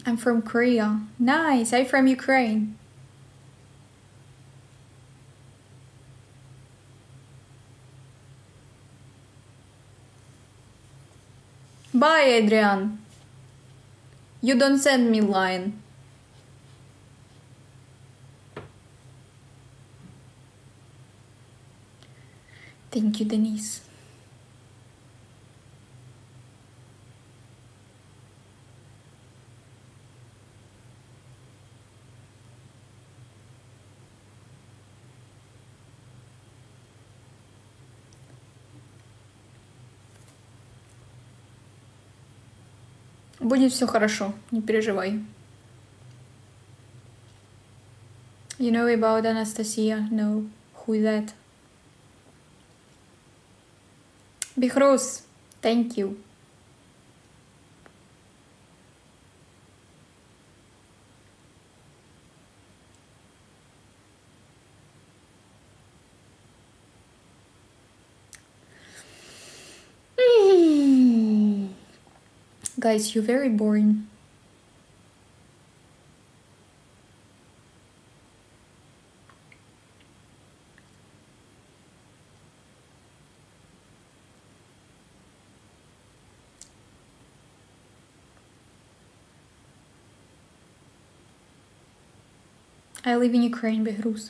I'm from Korea. Nice, I'm from Ukraine. Bye, Adrian. You don't send me line. Thank you, Denise. Будет все хорошо, не переживай. You know about Anastasia? No. Who is that? Bihrus, thank you. Guys, you're very boring. I live in Ukraine, Belarus.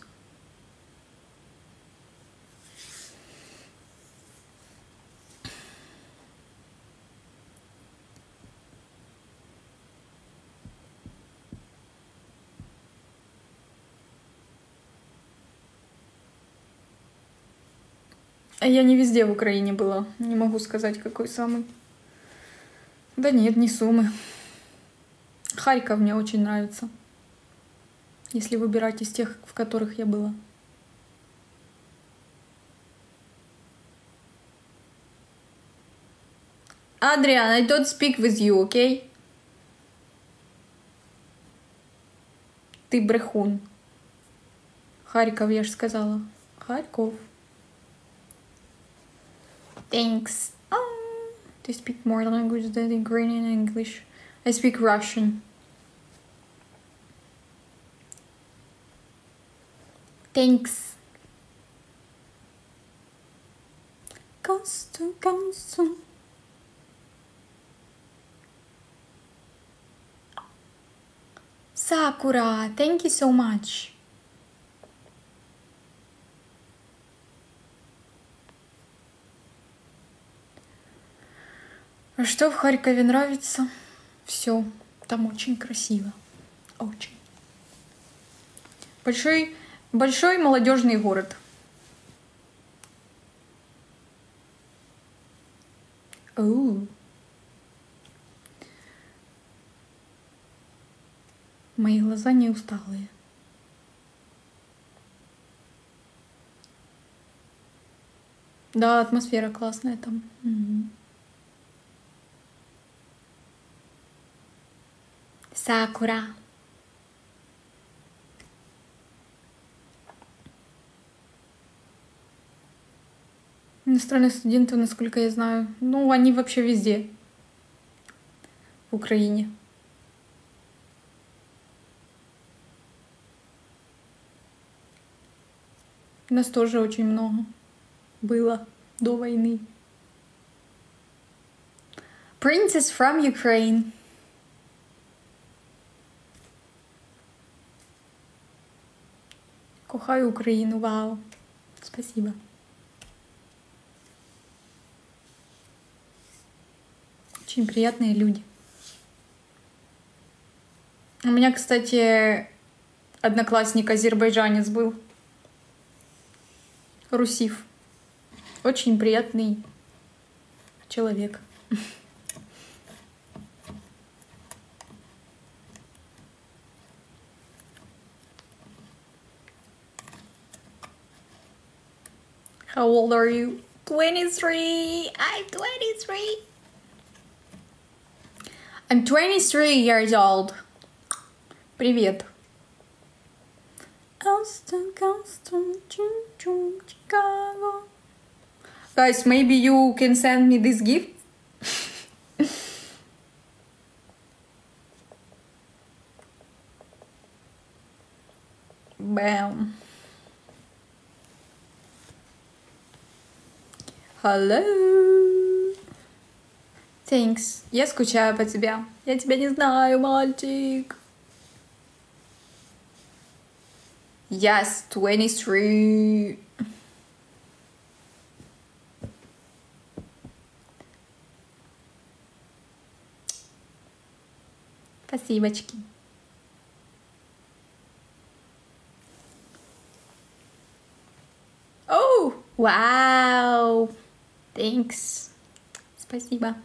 Я не везде в Украине была. Не могу сказать, какой самый. Да нет, не Сумы. Харьков мне очень нравится. Если выбирать из тех, в которых я была. Adrian, I don't speak with you, okay? Ты брехун. Харьков, я же сказала. Харьков. Thanks. Do you speak more languages than Ukrainian and English? I speak Russian. Thanks. Консту. Sakura, thank you so much. А что в Харькове нравится? Все, там очень красиво. Очень. Большой молодежный город. Оу. Мои глаза не усталые. Да, атмосфера классная там. Угу. Сакура. Иностранные студенты, насколько я знаю, ну, они вообще везде. В Украине. Нас тоже очень много было до войны. Princess from Ukraine. Кохаю Украину, вау. Спасибо. Очень приятные люди. У меня, кстати, одноклассник азербайджанец был. Русиф. Очень приятный человек. How old are you? 23. I'm 23. I'm 23 years old. Привет. Guys, maybe you can send me this gift? Бэм. Hello. Thanks. Я скучаю по тебе. Я тебя не знаю, мальчик. Yes, 23. Спасибочки. Oh, wow. Thanks. Спасибо.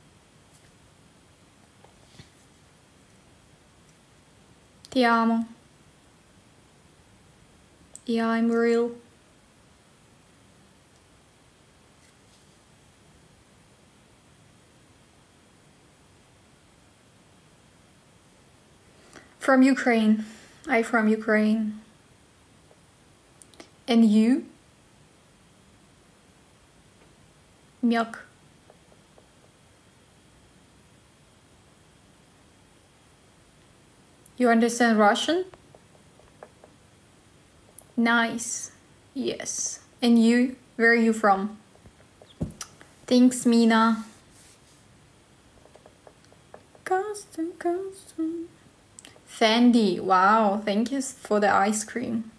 Ti amo. Yeah, I'm real. From Ukraine. I'm from Ukraine. And you? Мyak. You understand Russian? Nice. Yes. And you? Where are you from? Thanks, Mina. Custom. Fendi. Wow. Thank you for the ice cream.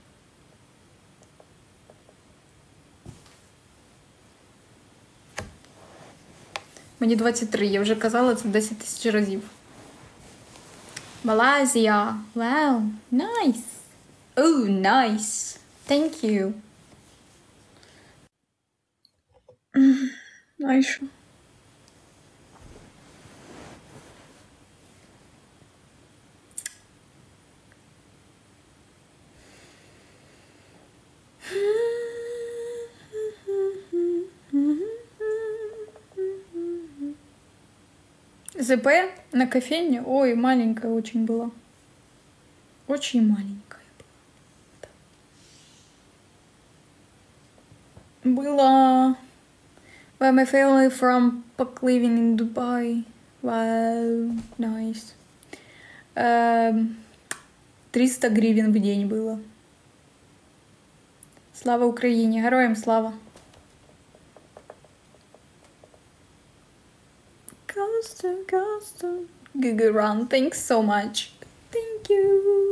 Мені 23, я вже казала це 10 тисяч разів. Malaysia. Wow. Nice. Oh, nice. Thank you. Айша. ЗП на кофейне? Ой, маленькая очень была. Очень маленькая была. Было... Well, my family from Pak living in Dubai. Wow, nice. 300 гривен в день было. Слава Украине! Героям слава! Custom. Giga run. Thanks so much. Thank you.